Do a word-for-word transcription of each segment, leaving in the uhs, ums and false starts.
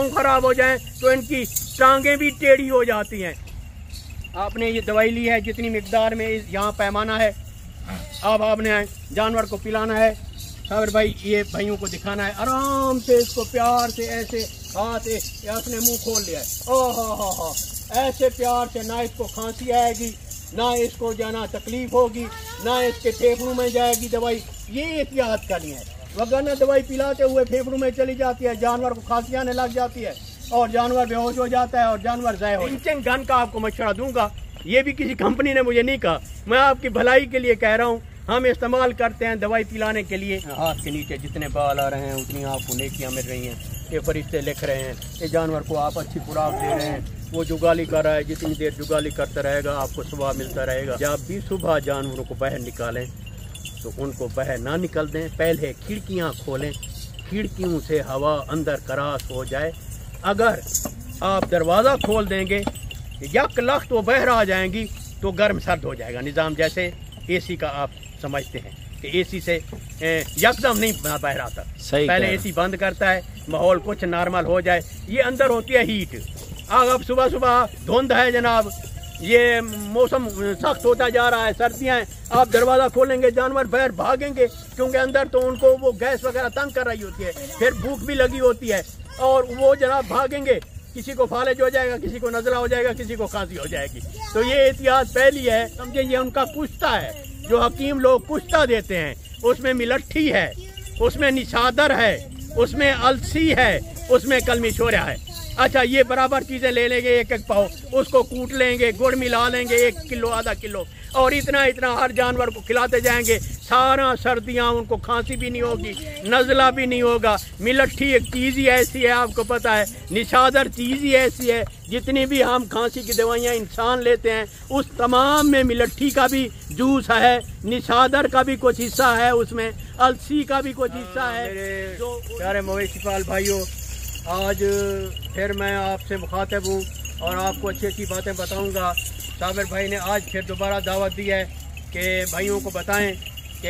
पाँव खराब हो जाएं तो इनकी टांगें भी टेढ़ी हो जाती हैं। आपने ये दवाई ली है, जितनी मिकदार में यहाँ पैमाना है, अब आपने जानवर को पिलाना है। साबिर भाई ये भाइयों को दिखाना है, आराम से इसको प्यार से ऐसे हाथ अपने मुंह खोल लिया है, ओह हो हो, ऐसे प्यार से, ना इसको खांसी आएगी, ना इसको जाना तकलीफ होगी, ना इसके फेफड़ों में जाएगी दवाई। ये एहतियात करनी है, वरना दवाई पिलाते हुए फेफड़ों में चली जाती है, जानवर को खांसी आने लग जाती है और जानवर बेहोश हो जाता है और जानवर ज़ाय हो। इंचन गन का आपको मशवरा दूंगा, ये भी किसी कंपनी ने मुझे नहीं कहा, मैं आपकी भलाई के लिए कह रहा हूँ। हम इस्तेमाल करते हैं दवाई पिलाने के लिए। हाथ के नीचे जितने बाल आ रहे हैं उतनी आपको नेकियां मिल रही हैं, ये फरिश्ते लिख रहे हैं, ये जानवर को आप अच्छी खुराक दे रहे हैं, वो जुगाली कर रहा है, जितनी देर जुगाली करता रहेगा आपको सुबह मिलता रहेगा। जब भी सुबह जानवरों को बाहर निकालें तो उनको बाहर ना निकल दें, पहले खिड़कियाँ खोलें, खिड़कियों से हवा अंदर करास हो जाए। अगर आप दरवाज़ा खोल देंगे यक लख्त वो बाहर आ जाएंगी तो गर्म सर्द हो जाएगा निज़ाम, जैसे एसी का आप समझते हैं कि एसी से यकदम नहीं बाहर आता, पहले एसी बंद करता है, माहौल कुछ नॉर्मल हो जाए, ये अंदर होती है हीट। अब सुबह सुबह धुंध है जनाब, ये मौसम सख्त होता जा रहा है, सर्दियाँ हैं, आप दरवाज़ा खोलेंगे जानवर बाहर भागेंगे, क्योंकि अंदर तो उनको वो गैस वगैरह तंग कर रही होती है, फिर भूख भी लगी होती है और वो जनाब भागेंगे, किसी को फालिज हो जाएगा, किसी को नज़ला हो जाएगा, किसी को खांसी हो जाएगी। तो ये एहतियात पहली है, समझे, ये उनका कुश्ता है जो हकीम लोग कुश्ता देते हैं, उसमें मिलट्ठी है, उसमें निशादर है, उसमें अलसी है, उसमें कलमी छोरा है। अच्छा, ये बराबर चीज़ें ले लेंगे, एक एक पाव, उसको कूट लेंगे, गुड़ मिला लेंगे एक किलो आधा किलो, और इतना इतना हर जानवर को खिलाते जाएंगे, सारा सर्दियाँ उनको खांसी भी नहीं होगी, नज़ला भी नहीं होगा। मिलट्ठी एक चीज़ ही ऐसी है, आपको पता है, निशादर चीज़ ही ऐसी है, जितनी भी हम खांसी की दवाइयाँ इंसान लेते हैं उस तमाम में मिलट्ठी का भी जूस है, निशादर का भी कुछ हिस्सा है, उसमें अलसी का भी कुछ हिस्सा है। जो प्यारे मवेशी पाल भाइयों, आज फिर मैं आपसे मुखातिब हूँ और आपको अच्छी अच्छी बातें बताऊँगा। साबिर भाई ने आज फिर दोबारा दावत दी है कि भाइयों को बताएं कि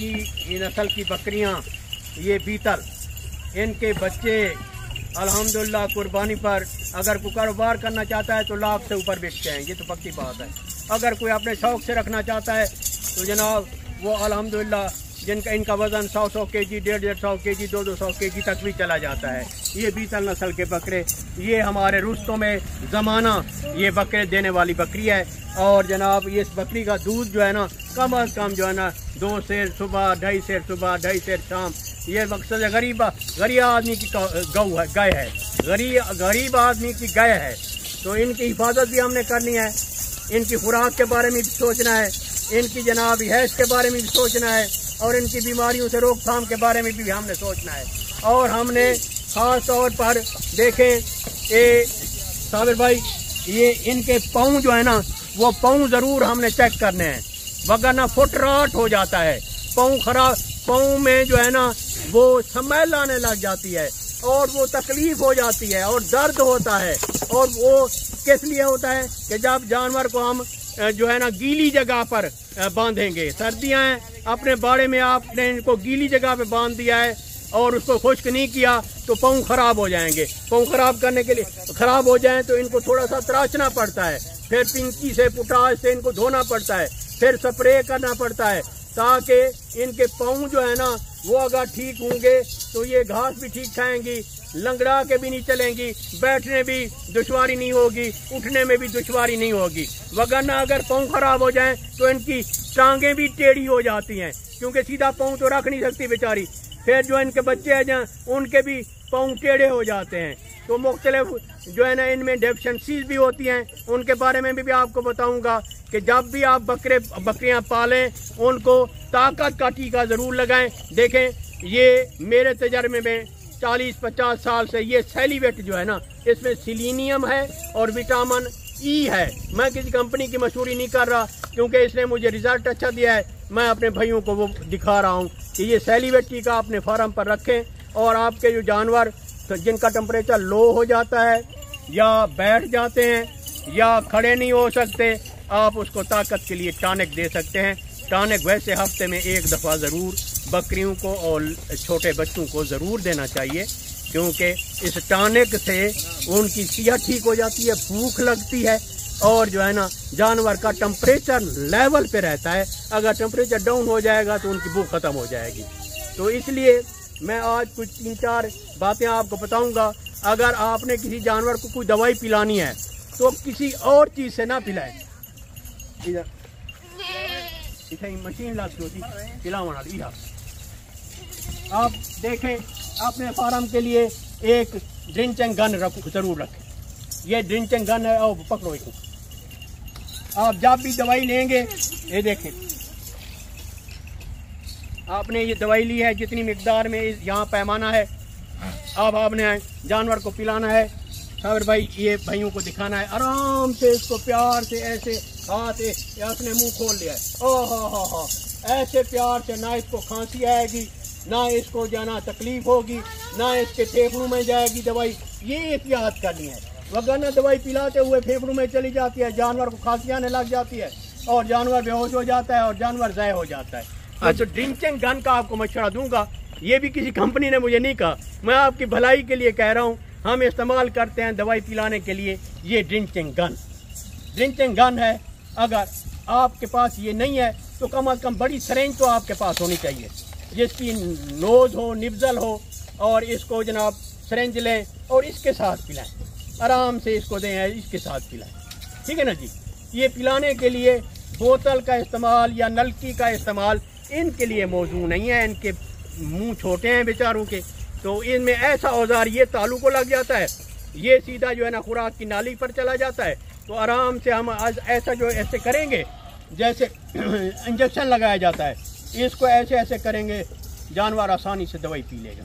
ऐसी नस्ल की बकरियां, ये बीतल, इनके बच्चे अल्हम्दुलिल्लाह कुर्बानी पर अगर कोई कारोबार करना चाहता है तो लाख से ऊपर बिकते हैं, ये तो पक्की बात है। अगर कोई अपने शौक से रखना चाहता है तो जनाब वो अल्हम्दुलिल्लाह जिनका इनका वज़न सौ सौ के जी, डेढ़ डेढ़ सौ के जी, दो दो सौ के जी तक भी चला जाता है। ये बीतल नस्ल के बकरे, ये हमारे रुस्तों में ज़माना ये बकरे देने वाली बकरी है। और जनाब ये इस बकरी का दूध जो है ना, कम अज़ कम जो है ना दो सेर सुबह, ढाई सेर सुबह, ढाई सेर शाम। ये मकसद है गरीब गरीब आदमी की गऊ है, गाय है, गरीब गरीब आदमी की गाय है। तो इनकी हिफाजत भी हमने करनी है, इनकी खुराक के बारे में भी सोचना है, इनकी जनाब हैश के बारे में भी सोचना है, और इनकी बीमारियों से रोकथाम के बारे में भी हमने सोचना है। और हमने ख़ास तौर पर देखें ये साबिर भाई, ये इनके पाँव जो है ना, वो पाँव ज़रूर हमने चेक करने हैं, वरना फुट राट हो जाता है, पाँव खराब, पाँव में जो है ना वो स्मेल आने लग जाती है और वो तकलीफ हो जाती है और दर्द होता है। और वो किस लिए होता है कि जब जानवर को हम जो है ना गीली जगह पर बांधेंगे, सर्दियां हैं, अपने बाड़े में आपने इनको गीली जगह पे बांध दिया है और उसको खुश्क नहीं किया तो पाँव खराब हो जाएंगे। पाँव खराब करने के लिए खराब हो जाएं तो इनको थोड़ा सा तराशना पड़ता है, फिर पिंकी से पोटाश से इनको धोना पड़ता है, फिर स्प्रे करना पड़ता है, ताकि इनके पाँव जो है ना वो अगर ठीक होंगे तो ये घास भी ठीक खाएंगी, लंगड़ा के भी नहीं चलेंगी, बैठने भी दुश्वारी नहीं होगी, उठने में भी दुश्वारी नहीं होगी। वरना अगर पाँव खराब हो जाएं तो इनकी टांगें भी टेढ़ी हो जाती हैं, क्योंकि सीधा पाँव तो रख नहीं सकती बेचारी। फिर जो इनके बच्चे हैं जहाँ उनके भी पाँव टेढ़े हो जाते हैं। तो मुख्तलिफ जो है ना इनमें डेफिशिएंसीज भी होती हैं, उनके बारे में भी, भी आपको बताऊंगा कि जब भी आप बकरे बकरियां पालें उनको ताकत का टीका ज़रूर लगाएं। देखें, ये मेरे तजर्बे में चालीस पचास साल से ये सेलिवेट जो है ना, इसमें सिलीनियम है और विटामिन ई है। मैं किसी कंपनी की मशहूरी नहीं कर रहा, क्योंकि इसने मुझे रिजल्ट अच्छा दिया है, मैं अपने भाइयों को वो दिखा रहा हूँ कि ये सेलिवेट टीका अपने फार्म पर रखें। और आपके जो जानवर जिनका टेम्परेचर लो हो जाता है या बैठ जाते हैं या खड़े नहीं हो सकते, आप उसको ताकत के लिए टॉनिक दे सकते हैं। टॉनिक वैसे हफ्ते में एक दफ़ा ज़रूर बकरियों को और छोटे बच्चों को ज़रूर देना चाहिए, کیونکہ اس ٹانک سے ان کی صحت ٹھیک ہو جاتی ہے، بھوک لگتی ہے، اور جو ہے نا جانور کا ٹمپریچر لیول پہ رہتا ہے. اگر ٹمپریچر ڈاؤن ہو جائے گا تو ان کی بھوک ختم ہو جائے گی. تو اس لیے میں آج کچھ تین چار باتیں آپ کو بتاؤں گا. اگر آپ نے کسی جانور کو کوئی دوائی پلانی ہے تو کسی اور چیز سے نہ پلائیں. ادھر مشین لگتی ہوتی پلاونا. آپ دیکھیں اپنے فارم کے لیے ایک ڈرنچنگ گن رکھو، ضرور رکھیں. یہ ڈرنچنگ گن ہے، اور پکڑو اس کو. آپ جب بھی دوائی لیں گے، یہ دیکھیں آپ نے یہ دوائی لی ہے جتنی مقدار میں یہاں پیمانہ ہے. اب آپ نے جانور کو پلانا ہے. صابر بھائی یہ بھائیوں کو دکھانا ہے، آرام سے اس کو پیار سے ایسے ہاتھ اس نے منہ کھول لیا ہے. او ہو ہو ہو ایسے پیار سے، نہ اس کو کھانسی آئے گی، نہ اس کو جانا تکلیف ہوگی، نہ اس کے پھیپھڑوں میں جائے گی دوائی. یہ احتیاط کرنی ہے، وگرنہ دوائی پلاتے ہوئے پھیپھڑوں میں چلی جاتی ہے، جانور کو کھانسی آنے لگ جاتی ہے اور جانور بے ہوش ہو جاتا ہے اور جانور ضائع ہو جاتا ہے. تو ڈرنچنگ گن کا آپ کو مشورہ دوں گا. یہ بھی کسی کمپنی نے مجھے نہیں کہا، میں آپ کی بھلائی کے لیے کہہ رہا ہوں. ہم استعمال کرتے ہیں دوائی پلانے کے لیے یہ ڈرنچنگ گن. ڈرنچنگ گن ہے. اگر آپ کے پاس یہ نہیں ہے تو کم از کم بڑی سرنج تو آپ کے پاس ہونی چاہیے، جس کی نوز ہو، نبزل ہو، اور اس کو جناب سرنج لیں اور اس کے ساتھ پلائیں. آرام سے اس کو دیں، اس کے ساتھ پلائیں. ٹھیک ہے نا جی. یہ پلانے کے لیے بوتل کا استعمال یا نلکی کا استعمال ان کے لیے موزوں نہیں ہے. ان کے منہ چھوٹے ہیں بیچاروں کے، تو ان میں ایسا اوزار یہ تالو کو لگ جاتا ہے، یہ سیدھا جو ہے نا خوراک کی نالی پر چلا جاتا ہے. تو آرام سے ہم ایسا جو ایسے کریں گے جیسے انجیکشن لگایا جاتا ہے، اس کو ایسے ایسے کریں گے، جانور آسانی سے دوائی پی لے گا.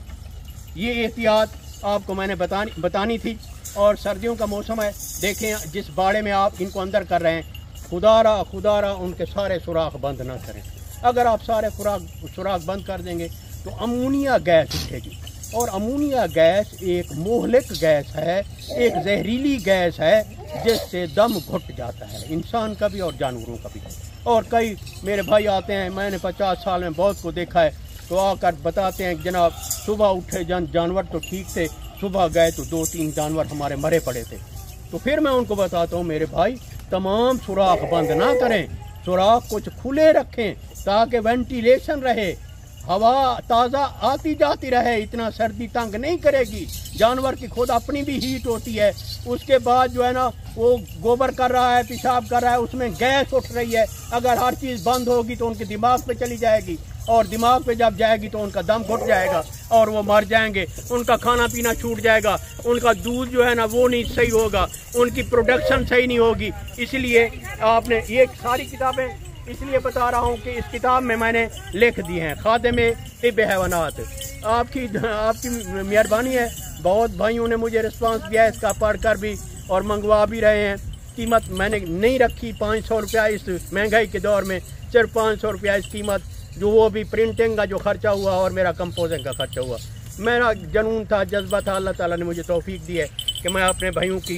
یہ احتیاط آپ کو میں نے بتانی بتانی تھی. اور سردیوں کا موسم ہے، دیکھیں جس باڑے میں آپ ان کو اندر کر رہے ہیں، خدا را خدا را ان کے سارے سوراخ بند نہ کریں. اگر آپ سارے خوراک سوراخ بند کر دیں گے تو امونیا گیس اٹھے گی، اور امونیا گیس ایک مہلک گیس ہے، ایک زہریلی گیس ہے جس سے دم گھٹ جاتا ہے، انسان کا بھی اور جانوروں کا بھی. اور کئی میرے بھائی آتے ہیں، میں نے پچاس سال میں بہت کو دیکھا ہے، تو آ کر بتاتے ہیں کہ جناب صبح اٹھے جان جانور تو ٹھیک تھے، صبح گئے تو دو تین جانور ہمارے مرے پڑے تھے. تو پھر میں ان کو بتاتا ہوں میرے بھائی تمام سوراخ بند نہ کریں، سوراخ کچھ کھلے رکھیں تاکہ وینٹیلیشن رہے، ہوا تازہ آتی جاتی رہے، اتنا سردی تنگ نہیں کرے گی. جانور کی خود اپنی بھی ہیٹ ہوتی ہے، اس کے بعد جو ہے نا وہ گوبر کر رہا ہے، پیشاب کر رہا ہے، اس میں گیس اٹھ رہی ہے. اگر ہر چیز بند ہوگی تو ان کے دماغ پہ چلی جائے گی، اور دماغ پہ جب جائے گی تو ان کا دم گھٹ جائے گا اور وہ مر جائیں گے. ان کا کھانا پینا چھوٹ جائے گا، ان کا دودھ جو ہے نا وہ نہیں صحیح ہوگا، ان کی پروڈکشن صحیح نہیں ہوگی. اس لیے آپ نے یہ ساری کتابیں اس لیے بتا رہا ہوں کہ اس کتاب میں میں نے لکھ دی ہیں خادم طب حیوانات. آپ کی آپ کی مہربانی ہے، بہت بھائیوں نے مجھے رسپانس دیا ہے اس کا پڑھ کر بھی، اور منگوا بھی رہے ہیں. قیمت میں نے نہیں رکھی پانچ سو روپیہ اس مہنگائی کے دور میں، صرف پانچ سو روپیہ اس قیمت، جو وہ بھی پرنٹنگ کا جو خرچہ ہوا اور میرا کمپوزنگ کا خرچہ ہوا. میرا جنون تھا، جذبہ تھا، اللہ تعالیٰ نے مجھے توفیق دی ہے کہ میں اپنے بھائیوں کی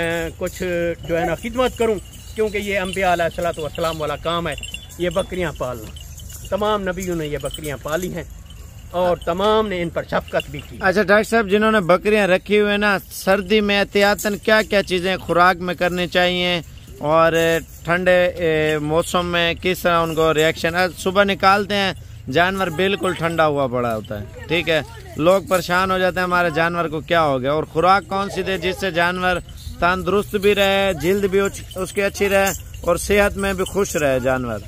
کچھ جو ہے نا خدمت کروں، کیونکہ یہ انبیاء علیہ الصلوۃ والسلام والا کام ہے. یہ بکریاں پالنا، تمام نبیوں نے یہ بکریاں پالی ہیں اور تمام نے ان پر شفقت بھی کی. اچھا ڈاکٹر صاحب، جنہوں نے بکریاں رکھی ہوئے نا، سردی میں احتیاطاً کیا کیا چیزیں خوراک میں کرنی چاہیے، اور ٹھنڈے موسم میں کس طرح ان کو ریئیکشن؟ صبح نکالتے ہیں جانور بالکل ٹھنڈا ہوا پڑا ہوتا ہے، ٹھیک ہے، لوگ پریشان ہو جاتے ہیں ہمارے جانور کو کیا ہو گیا. اور خوراک کون سی دے جس سے جانور تندرست بھی رہے، جلد بھی اس کی اچھی رہے، اور صحت میں بھی خوش رہے جانور؟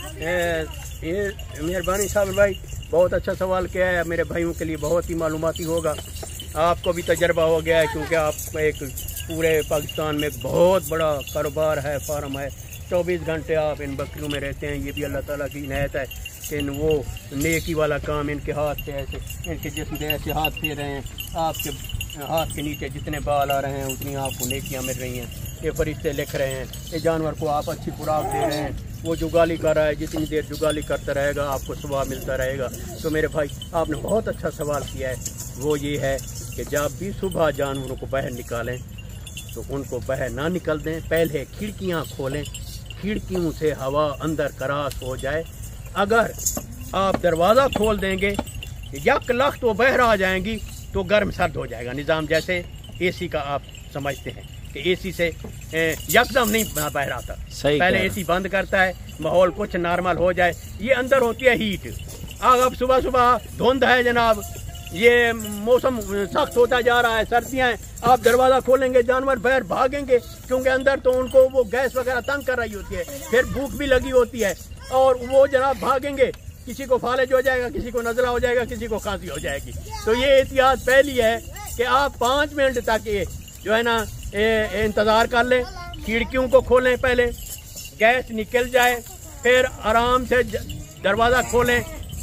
یہ مہربانی صاحب بھائی، بہت اچھا سوال کیا ہے. میرے بھائیوں کے لیے بہت ہی معلوماتی ہوگا. آپ کو بھی تجربہ ہو گیا ہے، کیونکہ آپ ایک پورے پاکستان میں بہت بڑا کاروبار ہے، فارم ہے، چوبیس گھنٹے آپ ان بکریوں میں رہتے ہیں. یہ بھی اللہ تعالیٰ کی عنایت ہے کہ وہ نیکی والا کام ان کے ہاتھ سے ایسے ان کے جسم سے ایسے ہاتھ پھیر رہے ہیں. آپ کے ہاتھ کے نیچے جتنے بال آ رہے ہیں اتنی آپ کو نیکیاں مل رہی ہیں. یہ فرشتے لکھ رہے ہیں، یہ جانور کو آپ اچھی خوراک دے رہے ہیں. وہ جگالی کر رہا ہے، جتنی دیر جگالی کرتا رہے گا آپ کو ثواب ملتا رہے گا. تو میرے بھائی آپ نے بہت اچھا سوال کیا ہے. وہ یہ ہے کہ جب بھی صبح جانوروں کو باہر نکالیں تو ان کو باہر نہ نکل دیں، پہلے کھڑکیاں کھولیں، کھڑکیوں سے ہوا اندر کراس ہو جائے. اگر آپ دروازہ کھول دیں گے یک لخت وہ باہر آ جائیں گی، تو गर्म सर्द हो जाएगा निज़ाम, जैसे एसी का आप समझते हैं कि एसी से यकदम नहीं बह रहा था, पहले एसी बंद करता है, माहौल कुछ नॉर्मल हो जाए, ये अंदर होती है हीट। अब सुबह सुबह धुंध है जनाब, ये मौसम सख्त होता जा रहा है, सर्दियाँ हैं, आप दरवाज़ा खोलेंगे जानवर बाहर भागेंगे, क्योंकि अंदर तो उनको वो गैस वगैरह तंग कर रही होती है, फिर भूख भी लगी होती है, और वो जनाब भागेंगे, किसी को फालिज हो जाएगा, किसी को नज़ला हो जाएगा, किसी को खांसी हो जाएगी। तो ये एहतियात पहली है कि आप पाँच मिनट तक ये जो है ना इंतज़ार कर लें, खिड़कियों को खोलें, पहले गैस निकल जाए, फिर आराम से दरवाज़ा खोलें,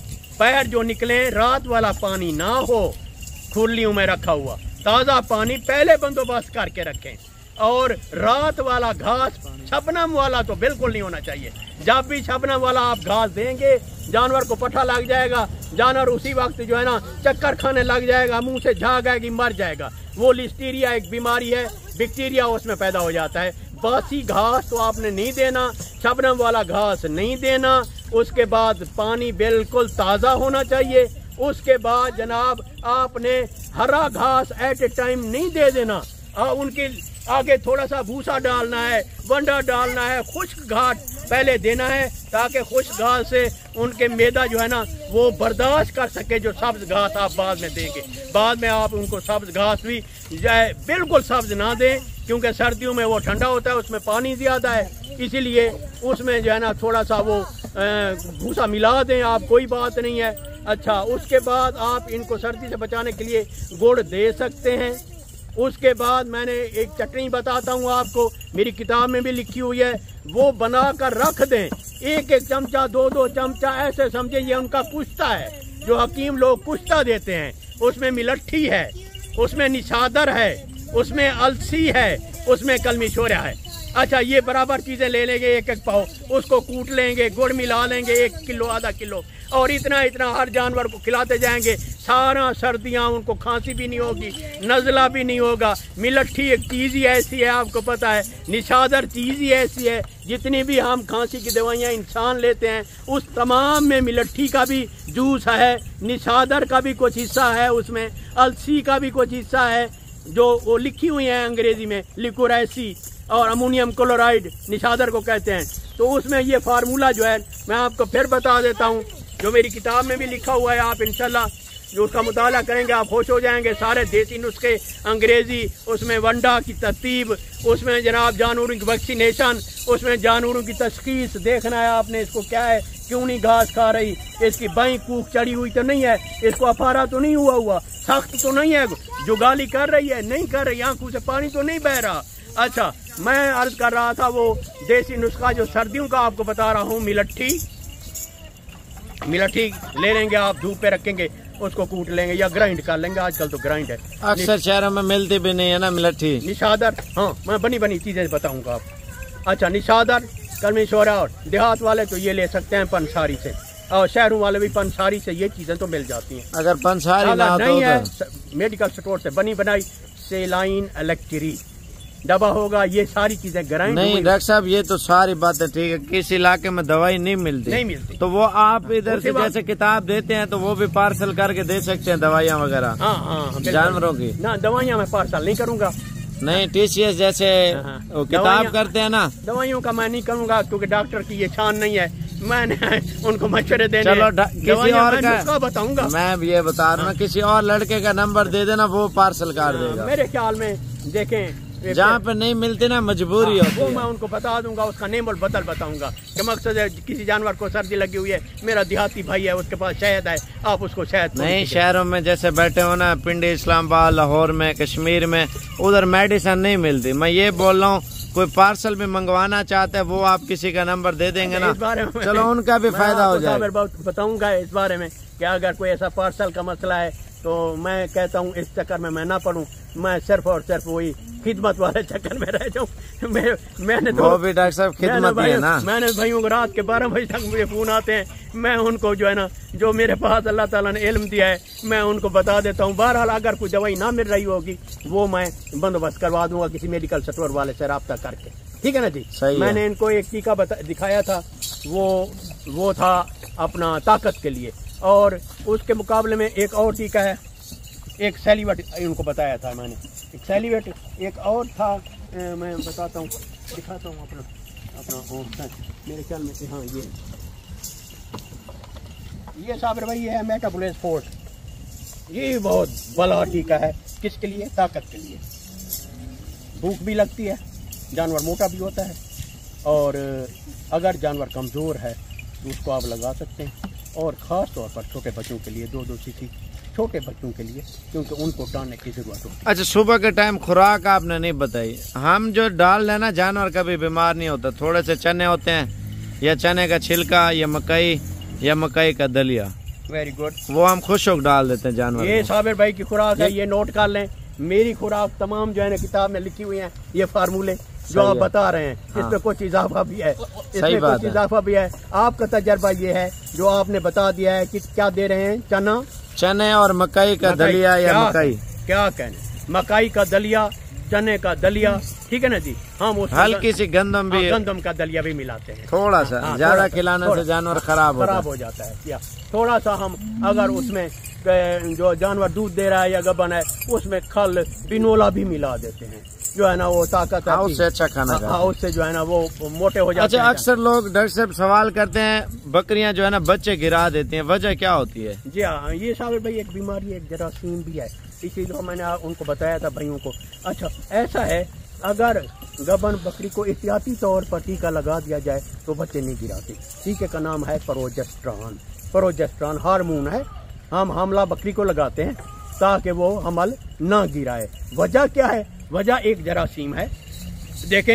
पैर जो निकलें रात वाला पानी ना हो, खुलियों में रखा हुआ ताज़ा पानी पहले बंदोबस्त करके रखें, और रात वाला घास शबनम वाला तो बिल्कुल नहीं होना चाहिए। जब भी शबनम वाला आप घास देंगे जानवर को पट्ठा लग जाएगा, जानवर उसी वक्त जो है ना चक्कर खाने लग जाएगा, मुंह से झाग आएगी, मर जाएगा। वो लिस्टीरिया एक बीमारी है, बैक्टीरिया उसमें पैदा हो जाता है। बासी घास तो आपने नहीं देना, शबनम वाला घास नहीं देना। उसके बाद पानी बिल्कुल ताज़ा होना चाहिए। उसके बाद जनाब आपने हरा घास एट ए टाइम नहीं दे देना, आ, उनके आगे थोड़ा सा भूसा डालना है, वंडा डालना है, खुश्क घास पहले देना है, ताकि खुश्क घास से उनके मैदा जो है ना वो बर्दाश्त कर सके। जो सब्ज घास आप बाद में देंगे, बाद में आप उनको सब्ज घास भी बिल्कुल सब्ज ना दें, क्योंकि सर्दियों में वो ठंडा होता है, उसमें पानी ज़्यादा है, इसीलिए उसमें जो है ना थोड़ा सा वो भूसा मिला दें आप, कोई बात नहीं है। अच्छा, उसके बाद आप इनको सर्दी से बचाने के लिए गुड़ दे सकते हैं। उसके बाद मैंने एक चटनी बताता हूँ आपको, मेरी किताब में भी लिखी हुई है, वो बना कर रख दें। एक एक चमचा, दो दो चमचा, ऐसे समझे ये उनका कुश्ता है, जो हकीम लोग कुश्ता देते हैं। उसमें मिलट्ठी है, उसमें निशादर है, उसमें अलसी है, उसमें कलमी शोरा है। अच्छा, ये बराबर चीज़ें ले लेंगे, एक एक पाव, उसको कूट लेंगे, गुड़ मिला लेंगे एक किलो आधा किलो, और इतना इतना हर जानवर को खिलाते जाएंगे। सारा सर्दियाँ उनको खांसी भी नहीं होगी, नज़ला भी नहीं होगा। मिलट्ठी एक चीज़ ही ऐसी है, आपको पता है, निशादर चीज़ ही ऐसी है, जितनी भी हम खांसी की दवाइयाँ इंसान लेते हैं उस तमाम में मिलट्ठी का भी जूस है, निशादर का भी कुछ हिस्सा है, उसमें अलसी का भी कुछ हिस्सा है, जो वो लिखी हुई है अंग्रेजी में, लिकोराइसी और अमोनियम क्लोराइड निशादर को कहते हैं। तो उसमें ये फार्मूला जो है मैं आपको फिर बता देता हूँ, जो मेरी किताब में भी लिखा हुआ है। आप इंशाल्लाह जो उसका मुताला करेंगे आप खुश हो जाएंगे। सारे देसी नुस्खे, अंग्रेजी, उसमें वंडा की तरतीब, उसमें जनाब जानवरों की वैक्सीनेशन, उसमें जानवरों की तशखीस देखना है आपने, इसको क्या है, क्यों नहीं घास खा रही, इसकी बाई कूक चढ़ी हुई तो नहीं है, इसको अफारा तो नहीं हुआ हुआ, सख्त तो नहीं है, जुगाली कर रही है, नहीं कर रही, आंखों से पानी तो नहीं बह रहा। अच्छा, मैं अर्ज कर रहा था वो देसी नुस्खा जो सर्दियों का आपको बता रहा हूँ, मिलट्ठी मिलट्ठी ले लेंगे आप, धूप पे रखेंगे, उसको कूट लेंगे या ग्राइंड कर लेंगे, आजकल तो ग्राइंड है, अक्सर शहरों में मिलती भी नहीं है ना मिलट्ठी। निशादर, हाँ मैं बनी बनी चीजें बताऊंगा आप। अच्छा, निशादर, कलमी शोरा, और देहात वाले तो ये ले सकते हैं पंसारी से, और शहरों वाले भी पंसारी से ये चीजें तो मिल जाती हैं। अगर पंसारी ना नहीं है मेडिकल स्टोर से बनी बनाई सेलाइन इलेक्ट्री दवा होगा, ये सारी चीजें ग्राइंड नहीं। डॉक्टर साहब ये तो सारी बातें ठीक है, किस इलाके में दवाई नहीं मिलती नहीं मिलती तो वो आप इधर से जैसे किताब देते हैं तो वो भी पार्सल करके दे सकते हैं दवाइयाँ वगैरह। हाँ हाँ, जानवरों की ना दवाइयाँ मैं पार्सल नहीं करूँगा। नहीं, टीसीएस जैसे वो किताब करते हैं ना, दवाइयों का मैं नहीं करूँगा, क्योंकि डॉक्टर की ये शान नहीं है, मैंने उनको मशवरे देने। चलो किसी और का बताऊंगा, मैं ये बता रहा हूँ, किसी और लड़के का नंबर दे देना, वो पार्सल कर देगा। मेरे ख्याल में देखें, जहाँ पे नहीं मिलते ना मजबूरी हाँ, होती वो है। मैं उनको बता दूंगा, उसका नेम और बदल बताऊंगा कि मकसद है किसी जानवर को सर्दी लगी हुई है, मेरा देहाती भाई है, उसके पास शहद है, आप उसको शहद नहीं। शहरों में जैसे बैठे हो ना, पिंडी, इस्लामाबाद, लाहौर में, कश्मीर में, उधर मेडिसिन नहीं मिलती। मैं ये बोल रहा हूँ, कोई पार्सल भी मंगवाना चाहता है वो आप किसी का नंबर दे देंगे ना, चलो उनका भी फायदा हो जाए। बताऊंगा इस बारे में कि अगर कोई ऐसा पार्सल का मसला है तो मैं कहता हूँ इस चक्कर में मैं ना पढ़ूँ, मैं सिर्फ और सिर्फ वही खिदमत वाले चक्कर में रह जाऊँ। मैं, मैंने तो वो भी डॉक्टर साहब खिदमत ही है ना। मैंने भाइयों को रात के बारह बजे तक मुझे फोन आते हैं, मैं उनको जो है ना, जो मेरे पास अल्लाह ताला ने इल्म दिया है मैं उनको बता देता हूँ। बहरहाल अगर कोई दवाई ना मिल रही होगी वो मैं बंदोबस्त करवा दूंगा किसी मेडिकल स्टोर वाले से रब्ता करके, ठीक है ना जी। मैंने इनको एक टीका दिखाया था, वो वो था अपना ताकत के लिए, और उसके मुकाबले में एक और टीका है, ایک سیلیوٹ ان کو بتایا تھا میں نے, ایک سیلیوٹ, ایک اور تھا میں بتاتا ہوں, دکھاتا ہوں اپنا اپنا میرے خیال میں ہاں یہ یہ صابر بھائی یہ ہے میٹابولز فورٹ. یہ بہت بلا ٹیکا ہے. کس کے لیے؟ طاقت کے لیے. بھوک بھی لگتی ہے, جانور موٹا بھی ہوتا ہے, اور اگر جانور کمزور ہے تو اس کو آپ لگا سکتے ہیں, اور خاص طور پر چھوٹے بچوں کے لیے دو دو سی سی چھوٹے بچوں کے لیے, کیونکہ ان کو ڈالنے کی ضرورت ہوتی ہے. اچھا, صبح کے ٹائم خوراک آپ نے نہیں بتائی. ہم جو ڈال لینا جانور کبھی بیمار نہیں ہوتا. تھوڑے سے چنے ہوتے ہیں, یا چنے کا چھلکا, یا مکئی, یا مکئی کا دلیا. Very good. وہ ہم خشک ڈال دیتے ہیں جانور. یہ صابر بھائی کی خوراک ہے, یہ نوٹ کر لیں. میری خوراک تمام جو ہے نا کتاب میں لکھی ہوئی ہیں, یہ فارمولے جو آپ بتا رہے ہیں, اس میں کچھ اضافہ بھی ہے, اس میں کچھ اضافہ بھی ہے. آپ کا تجربہ یہ ہے جو آپ نے بتا دیا ہے کہ کیا دے رہے ہیں, چنا, چنے اور مکئی کا دلیا, یا مکئی کیا کہنے, مکئی کا دلیا, چنے کا دلیا, ٹھیک ہے نا جی. ہم ہلکی سی گندم بھی, گندم کا دلیا بھی ملاتے ہیں. تھوڑا سا زیادہ کھلانے سے جانور خراب خراب ہو جاتا ہے. یا تھوڑا سا ہم اگر اس میں جو جانور دودھ دے رہا ہے یا گبن ہے, اس میں کھل بینولا بھی ملا دیتے ہیں, جو ہے نا وہ طاقت ہے, اس سے اچھا کھانا, اس سے جو ہے نا وہ موٹے ہو جاتے ہیں. اچھا, اکثر لوگ ڈاکٹر صاحب سوال کرتے ہیں بکریاں جو ہے نا بچے گرا دیتی ہیں, وجہ کیا ہوتی ہے؟ جی ہاں, یہ صابر بھائی ایک بیماری, ایک جراثیم بھی ہے, اسی لیے میں نے ان کو بتایا تھا بھائیوں کو. اچھا, ایسا ہے اگر گبن بکری کو احتیاطی طور پر ٹیکا لگا دیا جائے تو بچے نہیں گراتے. ٹیکے کا نام ہے پروجسٹران. پروجسٹران ہارمون ہے, ہم حاملہ بکری کو لگاتے ہیں تاکہ وہ حمل نہ گرائے. وجہ کیا ہے؟ وجہ ایک جراثیم ہے. دیکھیں,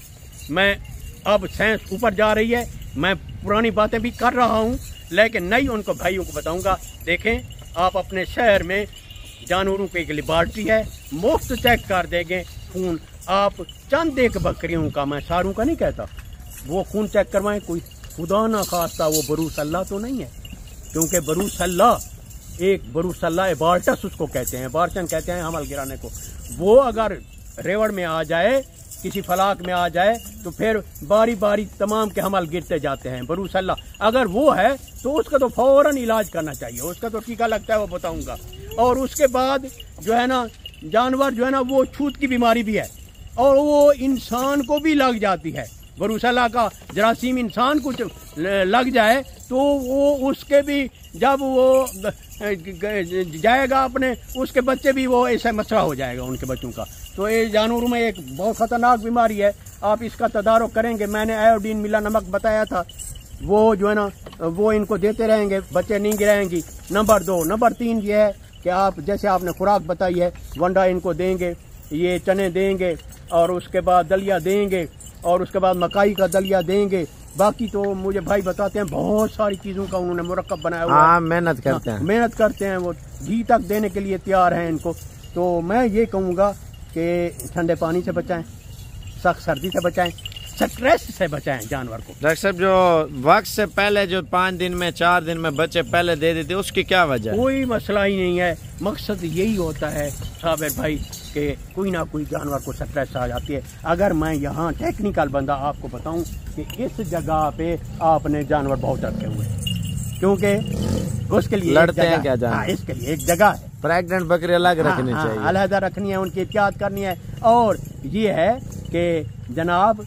میں اب سائنس اوپر جا رہی ہے, میں پرانی باتیں بھی کر رہا ہوں لیکن نئی ان کو بھائیوں کو بتاؤں گا. دیکھیں, آپ اپنے شہر میں جانوروں کی ایک لیبارٹری ہے, مفت چیک کر دیں گے خون. آپ چند ایک بکریوں کا, میں ساروں کا نہیں کہتا, وہ خون چیک کروائیں. کوئی خدا نہ خواستہ وہ بروس اللہ تو نہیں ہے, کیونکہ بروس اللہ ایک بروس اللہ بارٹس اس کو کہتے ہیں, بارچن کہتے ہیں حمل گرانے کو. وہ اگر ریوڑ میں آ جائے, کسی فلاک میں آ جائے, تو پھر باری باری تمام کے حمل گرتے جاتے ہیں. بروس اللہ اگر وہ ہے تو اس کا تو فوراً علاج کرنا چاہیے, اس کا تو ٹیکا لگتا ہے, وہ بتاؤں گا. اور اس کے بعد جو ہے نا جانور جو ہے نا وہ چھوت کی بیماری بھی ہے, اور وہ انسان کو بھی لگ جاتی ہے. بروس اللہ کا جراثیم انسان کو لگ جائے تو وہ اس کے بھی, جب وہ جائے گا اپنے, اس کے بچے بھی وہ ایسا مسئلہ ہو جائے گا ان کے بچوں کا. تو یہ جانوروں میں ایک بہت خطرناک بیماری ہے. آپ اس کا تدارک کریں گے. میں نے آیوڈین ملا نمک بتایا تھا, وہ جو ہے نا وہ ان کو دیتے رہیں گے, بچے نہیں گرائیں گی. نمبر دو. نمبر تین یہ ہے کہ آپ جیسے آپ نے خوراک بتائی ہے, ونڈا ان کو دیں گے, یہ چنے دیں گے, اور اس کے بعد دلیا دیں گے, اور اس کے بعد مکئی کا دلیا دیں گے. باقی تو مجھے بھائی بتاتے ہیں بہت ساری چیزوں کا انہوں نے مرکب بنایا ہوا ہے. محنت کرتے ہیں محنت کرتے ہیں وہ گھی تک دینے کے لیے تیار ہیں ان کو. تو میں یہ کہوں گا کہ ٹھنڈے پانی سے بچائیں, سخت سردی سے بچائیں, سٹریس سے بچائیں جانور کو. ڈاکٹر صاحب, جو وقت سے پہلے جو پانچ دن میں چار دن میں بچے پہلے دے دیتے, اس کی کیا وجہ ہے؟ کوئی مسئلہ ہی نہیں ہے. مقصد یہی ہوتا ہے صابر بھائی کہ کوئی نہ کوئی جانور کو سٹریس آ جاتی ہے. اگر میں یہاں ٹیکنیکل بندہ آپ کو بتاؤں کہ اس جگہ پہ آپ نے جانور بہت رکھے ہوئے, کیونکہ اس کے لیے لڑتے ہیں کیا جانور, اس کے لیے ایک جگہ ہے. پریگننٹ بکری الگ رکھنی چاہیے, علیحدہ رکھنی ہے, ان کی احتیاط کرنی ہے. اور یہ ہے کہ جناب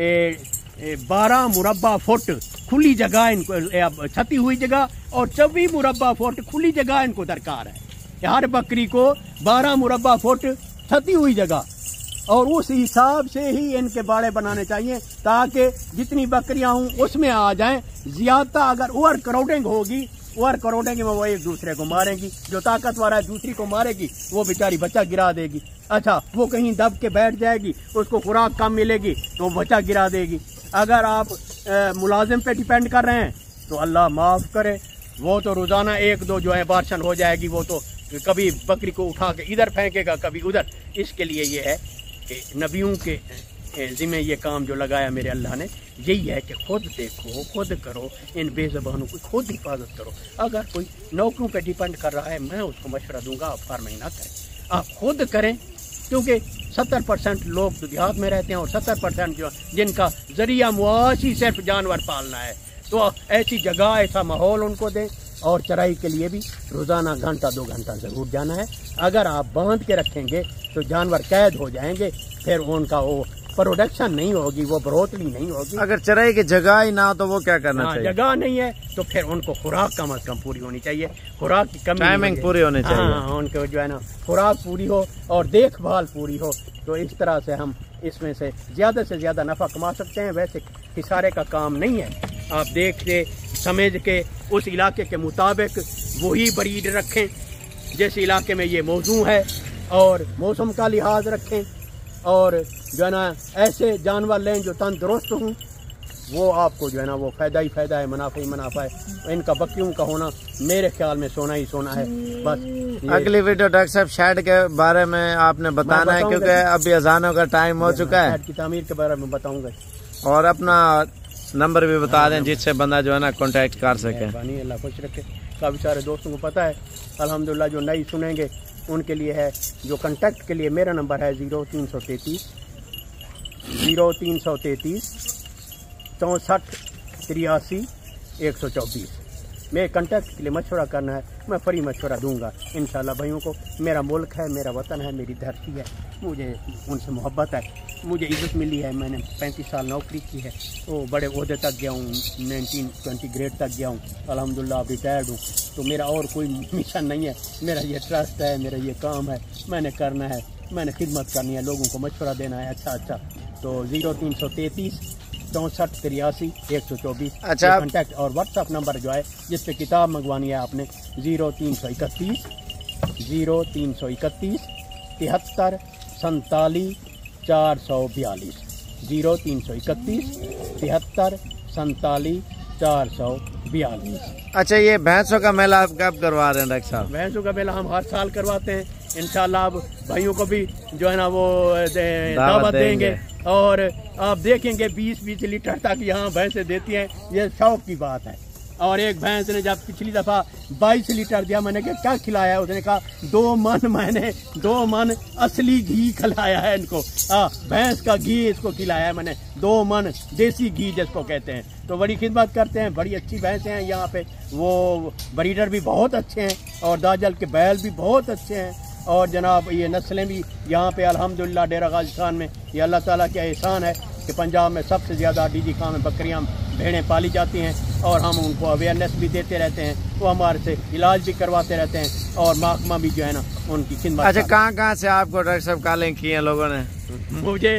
بارہ مربع فٹ کھلی جگہ ان کو, چھتی ہوئی جگہ اور چوبیس مربع فٹ کھلی جگہ ان کو درکار ہے. ہر بکری کو بارہ مربع فٹ چھتی ہوئی جگہ, اور اس حساب سے ہی ان کے باڑے بنانے چاہیے تاکہ جتنی بکریاں ہوں اس میں آ جائیں. زیادہ اگر اوور کراؤڈنگ ہوگی, اوور کراؤڈنگ میں وہ ایک دوسرے کو ماریں گی. جو طاقتور ہے دوسری کو مارے گی, وہ بیچاری بچہ گرا دے گی. اچھا, وہ کہیں دب کے بیٹھ جائے گی, اس کو خوراک کم ملے گی تو بچہ گرا دے گی. اگر آپ ملازم پہ ڈیپینڈ کر رہے ہیں تو اللہ معاف کرے, وہ تو روزانہ ایک دو جو ہے بارشن ہو جائے گی, وہ تو کبھی بکری کو اٹھا کے ادھر پھینکے گا کبھی ادھر. اس کے لیے یہ ہے کہ نبیوں کے ذمہ یہ کام جو لگایا میرے اللہ نے, یہی ہے کہ خود دیکھو, خود کرو, ان بے زبانوں کو خود حفاظت کرو. اگر کوئی نوکروں پہ ڈیپینڈ کر رہا ہے, میں اس کو مشورہ دوں گا آپ فارمنگ نہ کریں, آپ خود کریں. کیونکہ ستر پرسینٹ لوگ تو دیہات میں رہتے ہیں اور ستر پرسینٹ جو جن کا ذریعہ معاشی صرف جانور پالنا ہے, تو ایسی جگہ ایسا ماحول ان کو دیں اور چرائی کے لیے بھی روزانہ گھنٹہ دو گھنٹہ ضرور جانا ہے. اگر آپ باندھ کے رکھیں گے تو جانور قید ہو جائیں گے, پھر ان کا وہ پروڈکشن نہیں ہوگی, وہ بروتلی نہیں ہوگی. اگر چرائی کی جگہ ہی نہ ہو تو وہ کیا کرنا چاہیے؟ جگہ نہیں ہے تو پھر ان کو خوراک کم از کم پوری ہونی چاہیے, خوراک کی کمی ٹائمنگ پوری ہونی چاہیے. ہاں, ان کو جو ہے نا خوراک پوری ہو اور دیکھ بھال پوری ہو, تو اس طرح سے ہم اس میں سے زیادہ سے زیادہ نفع کما سکتے ہیں. ویسے خسارے کا کام نہیں ہے, آپ دیکھ کے سمجھ کے اس علاقے کے مطابق وہی بریڈ رکھیں جس علاقے میں یہ موضوع ہے, اور موسم کا لحاظ رکھیں, اور جو ہے نا ایسے جانور لیں جو تندرست ہوں. وہ آپ کو جو ہے نا وہ فائدہ ہی فائدہ ہے, منافع ہی منافع ہے. ان کا بکریوں کا ہونا میرے خیال میں سونا ہی سونا ہے. بس اگلی ویڈیو ڈاکٹر صاحب شیڈ کے بارے میں آپ نے بتانا ہے, کیونکہ ابھی اذانوں کا ٹائم ہو چکا ہے. شیڈ کی تعمیر کے بارے میں بتاؤں گا, اور اپنا نمبر بھی بتا دیں جس سے بندہ جو ہے نا کانٹیکٹ کر سکے. اللہ خوش رکھے. کافی سارے دوستوں کو پتہ ہے الحمدللہ, جو نئی سنیں گے ان کے لیے ہے. جو کنٹیکٹ کے لیے میرا نمبر ہے زیرو تین سو تینتیس زیرو تین سو تینتیس چونسٹھ تریاسی ایک سو چوبیس. میں کنٹیکٹ کے لیے مشورہ کرنا ہے, میں فری مشورہ دوں گا انشاءاللہ بھائیوں کو. میرا ملک ہے, میرا وطن ہے, میری دھرتی ہے, مجھے ان سے محبت ہے, مجھے عزت ملی ہے. میں نے پینتیس سال نوکری کی ہے, تو بڑے عہدے تک گیا ہوں, نائنٹین ٹوینٹی گریڈ تک گیا ہوں الحمدللہ. اب ریٹائرڈ ہوں, تو میرا اور کوئی مشن نہیں ہے. میرا یہ ٹرسٹ ہے, میرا یہ کام ہے, میں نے کرنا ہے, میں نے خدمت کرنی ہے, لوگوں کو مشورہ دینا ہے اچھا اچھا. تو زیرو تین سو تینتیس چونسٹھ تریاسی ایک سو چوبیس اچھا کانٹیکٹ, اور واٹس ایپ نمبر جو ہے جس پہ کتاب منگوانی ہے آپ نے زیرو تین سو اکتیس زیرو تین سو اکتیس تہتر سنتالیس چار سو بیالیس زیرو تین سو اکتیس تہتر سنتالیس چار سو بیالیس. اچھا, یہ بھینسوں کا میلہ آپ کب کروا رہے ہیں ڈاکٹر صاحب؟ بھینسوں کا میلہ ہم ہر سال کرواتے ہیں انشاءاللہ. اب بھائیوں کو بھی جو ہے نا وہ دعوت دیں گے, اور آپ دیکھیں گے بیس بیس لیٹر تک یہاں بھینسیں دیتی ہیں. یہ شوق کی بات ہے. اور ایک بھینس نے جب پچھلی دفعہ بائیس لیٹر دیا, میں نے کہا کیا کھلایا؟ اس نے کہا دو من میں نے دو من اصلی گھی کھلایا ہے ان کو. ہاں, بھینس کا گھی اس کو کھلایا ہے میں نے, دو من دیسی گھی جس کو کہتے ہیں. تو بڑی خدمت کرتے ہیں, بڑی اچھی بھینسیں ہیں یہاں پہ. وہ بریڈر بھی بہت اچھے ہیں, اور داجل کے بیل بھی بہت اچھے ہیں, اور جناب یہ نسلیں بھی یہاں پہ الحمدللہ ڈیرہ غازی خان میں. یہ اللہ تعالیٰ کا احسان ہے کہ پنجاب میں سب سے زیادہ ڈی جی خان میں بکریاں بھیڑیں پالی جاتی ہیں, اور ہم ان کو اویئرنیس بھی دیتے رہتے ہیں. وہ ہمارے سے علاج بھی کرواتے رہتے ہیں, اور محکمہ بھی جو ہے نا ان کی خدمت. اچھا, کہاں کہاں سے آپ کو ڈاکٹر صاحب کالنگ کی ہیں لوگوں نے؟ مجھے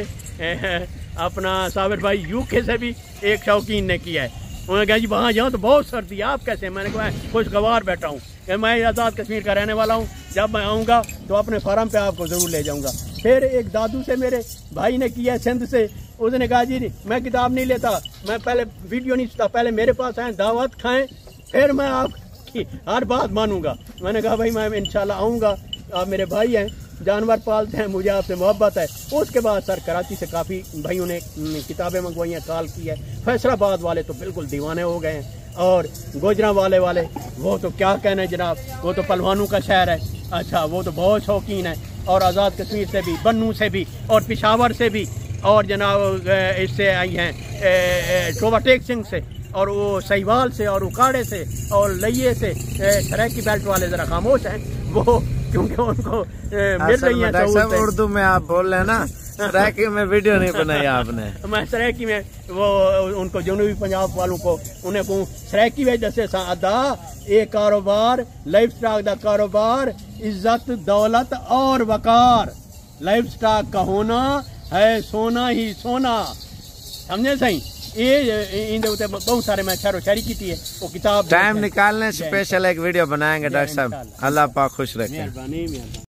اپنا صابر بھائی یو کے سے بھی ایک شوقین نے کیا ہے. انہوں نے کہا جی وہاں جاؤ تو بہت سردی, آپ کیسے؟ میں نے کہا خوشگوار بیٹھا ہوں, کہ میں آزاد کشمیر کا رہنے والا ہوں. جب میں آؤں گا تو اپنے فارم پہ آپ کو ضرور لے جاؤں گا. پھر ایک دادو سے میرے بھائی نے کیا ہے سندھ سے, اس نے کہا جی میں کتاب نہیں لیتا, میں پہلے ویڈیو نہیں سنتا, پہلے میرے پاس آئیں, دعوت کھائیں, پھر میں آپ کی ہر بات مانوں گا. میں نے کہا بھائی میں انشاءاللہ آؤں گا, آپ میرے بھائی ہیں, جانور پالتے ہیں, مجھے آپ سے محبت ہے. اس کے بعد سر کراچی سے کافی بھائیوں نے کتابیں منگوائی ہیں, کال کی ہے. فیصل آباد والے تو بالکل دیوانے ہو گئے ہیں, اور گوجرا والے والے وہ تو کیا کہنا ہے جناب, وہ تو پہلوانوں کا شہر ہے. اچھا, وہ تو بہت شوقین ہے, اور آزاد کشمیر سے بھی, بنو سے بھی, اور پشاور سے بھی, اور جناب اس سے آئی ہیں ٹوبا ٹیک سنگھ سے, اور وہ سہیوال سے, اور اکاڑے سے, اور لئیے سے. سرائکی بیلٹ والے ذرا خاموش ہیں وہ, کیونکہ ان کو مل رہی ہیں سہولتیں. اردو میں آپ بول رہے ہیں نا, سرائکی میں ویڈیو نہیں بنائی آپ نے. میں سرائکی میں وہ ان کو جنوبی پنجاب والوں کو انہیں کہوں سرائکی میں جیسے ادا یہ کاروبار لائف سٹاک دا کاروبار, عزت دولت اور وقار. لائف سٹاک کا ہونا ہے سونا ہی سونا, سمجھے صحیح. یہ بہت سارے میں شعر و شاعری کی ہے, وہ کتاب ٹائم نکالنے اسپیشل ایک ویڈیو بنائیں گے ڈاکٹر صاحب. اللہ پاک خوش رکھے. مہربانی.